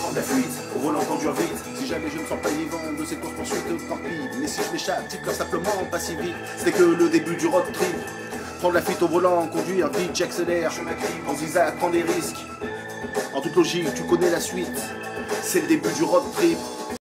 prendre la fuite, au volant conduire vite. Si jamais je ne sors pas vivant de ces courses poursuites, tant pis. Mais si je m'échappe, type simplement pas si vite. C'était que le début du road trip. Prendre la fuite au volant, conduire vite, j'accélère. En zigzag, prends des risques. En toute logique, tu connais la suite. C'est le début du road trip.